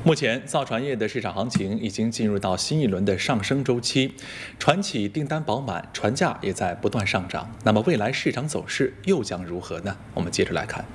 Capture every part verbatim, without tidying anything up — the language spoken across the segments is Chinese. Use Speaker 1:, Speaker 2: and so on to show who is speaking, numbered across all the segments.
Speaker 1: 目前，造船业的市场行情已经进入到新一轮的上升周期，船企订单饱满，船价也在不断上涨。那么，未来市场走势又将如何呢？我们接着来看。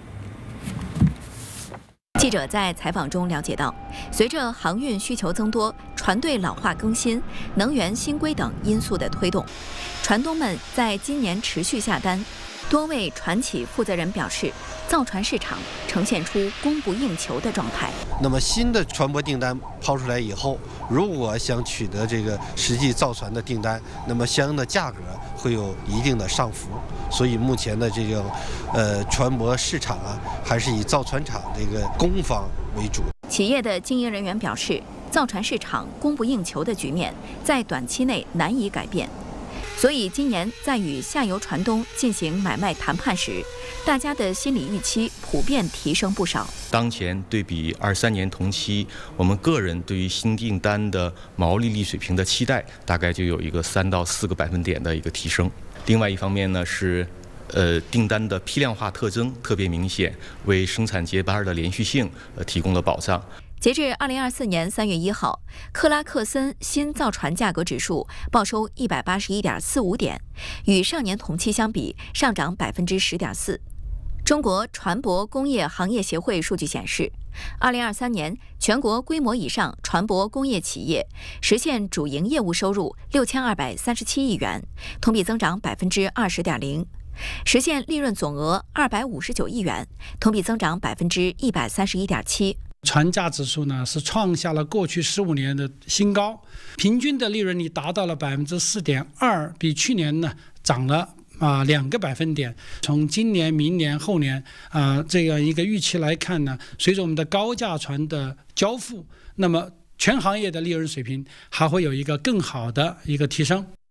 Speaker 2: 记者在采访中了解到，随着航运需求增多、船队老化更新、能源新规等因素的推动，船东们在今年持续下单。多位船企负责人表示，造船市场呈现出供不应求的状态。
Speaker 3: 那么新的船舶订单抛出来以后，如果想取得这个实际造船的订单，那么相应的价格会有一定的上浮。所以目前的这个呃船舶市场啊，还是以造船厂这个供方为主。
Speaker 2: 企业的经营人员表示，造船市场供不应求的局面在短期内难以改变。 所以，今年在与下游船东进行买卖谈判时，大家的心理预期普遍提升不少。
Speaker 4: 当前对比二三年同期，我们个人对于新订单的毛利率水平的期待，大概就有一个三到四个百分点的一个提升。另外一方面呢是，呃，订单的批量化特征特别明显，为生产接班的连续性呃提供了保障。
Speaker 2: 截至二零二四年三月一号，克拉克森新造船价格指数报收一百八十一点四五点，与上年同期相比上涨百分之十点四。中国船舶工业行业协会数据显示，二零二三年全国规模以上船舶工业企业实现主营业务收入六千二百三十七亿元，同比增长百分之二十点零，实现利润总额二百五十九亿元，同比增长百分之一百三十一点七。
Speaker 5: 船价指数呢是创下了过去十五年的新高，平均的利润率达到了百分之四点二，比去年呢涨了啊两个百分点。从今年、明年、后年啊这样一个预期来看呢，随着我们的高价船的交付，那么全行业的利润水平还会有一个更好的一个提升。